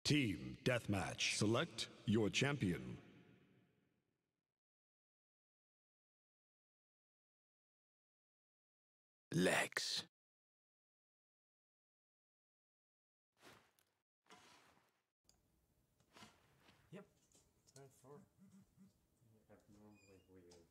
Team Deathmatch. Select your champion. Legs. Yep. Time for abnormally weird.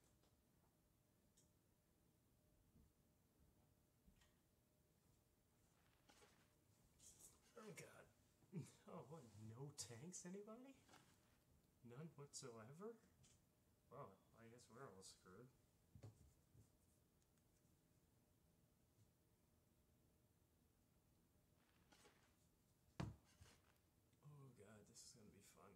Oh god. Oh, what? No tanks, anybody? None whatsoever? Well, I guess we're all screwed. Oh god, this is gonna be fun.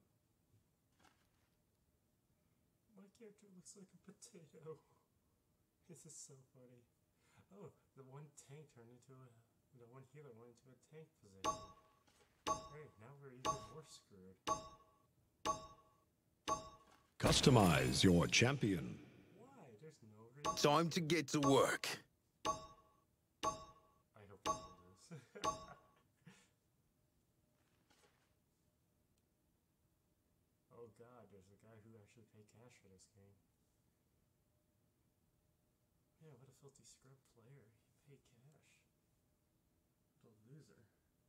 My character looks like a potato. This is so funny. Oh, the one tank turned into the one healer went into a tank position. Hey, now we're even more screwed. Customize your champion. Why? There's no reason. Time to get to work. I hope I don't lose. Oh god, there's a guy who actually paid cash for this game. Yeah, what a filthy scrub player. He paid cash. What a loser.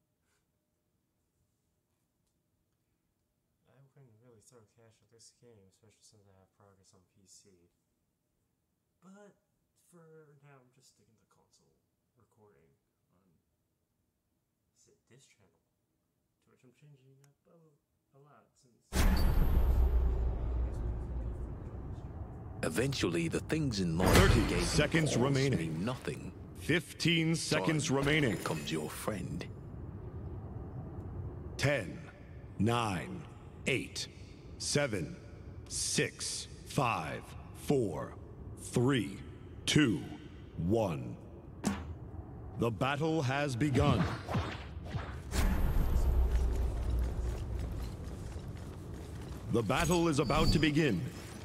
I wouldn't really throw cash at this game, especially since I have progress on PC. But for now, I'm just sticking to console recording on this channel, to which I'm changing up a lot since. Eventually, the things in life 30 seconds remaining. mean nothing. 15 seconds Time remaining. becomes your friend. 10, 9, 8, 7, 6, 5, 4, 3, 2, 1. The battle has begun. The battle is about to begin.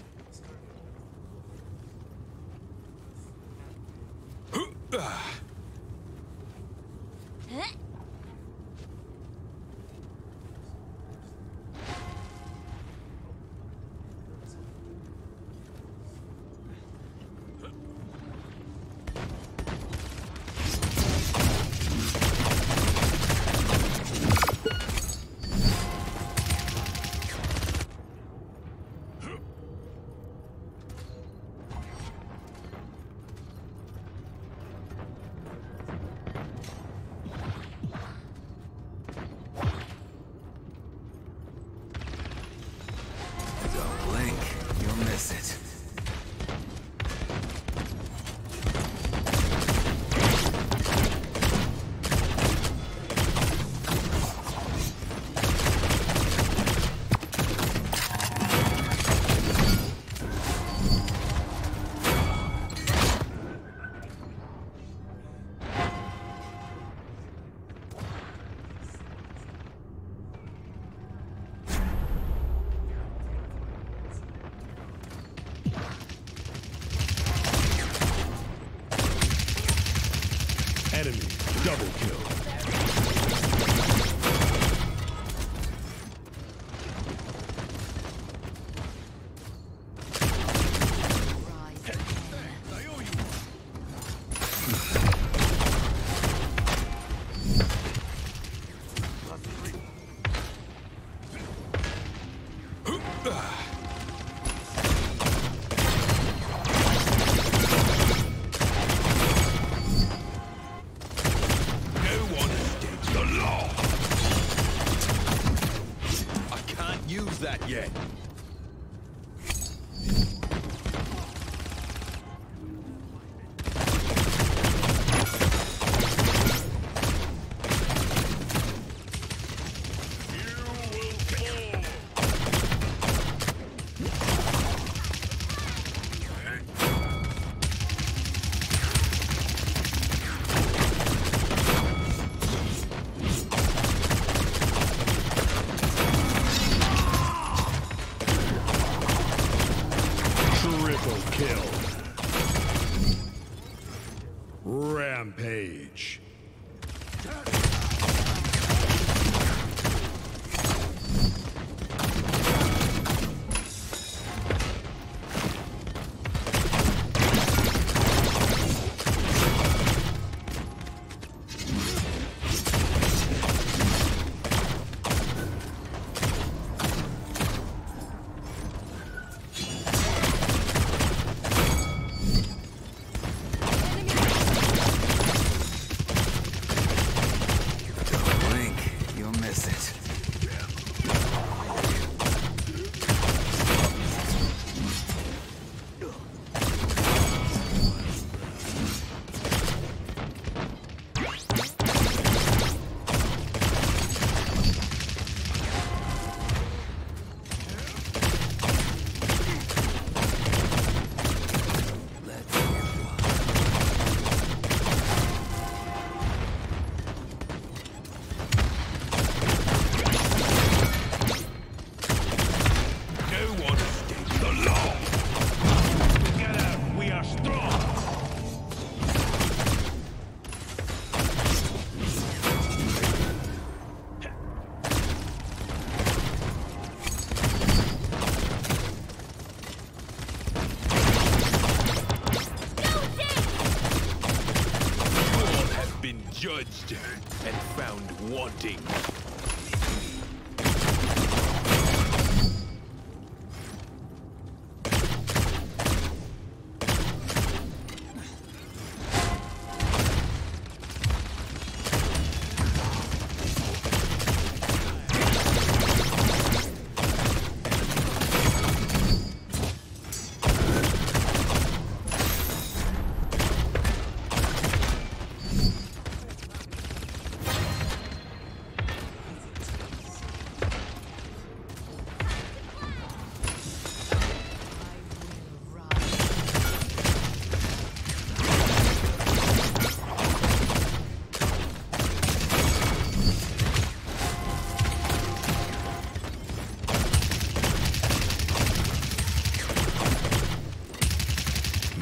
Don't blink, you'll miss it. Enemy double kill. Use that yet. Kill. Rampage.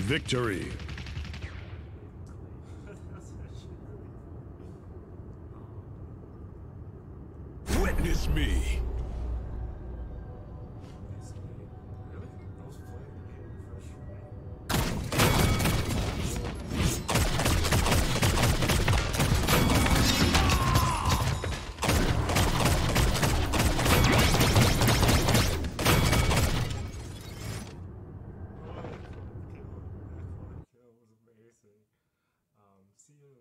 Victory. That's actually Witness me. this game. Really? I was playing the game the first try. That was amazing. See you.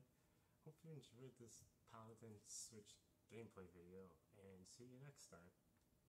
Hope you enjoyed this Paladin Switch gameplay video, and see you next time.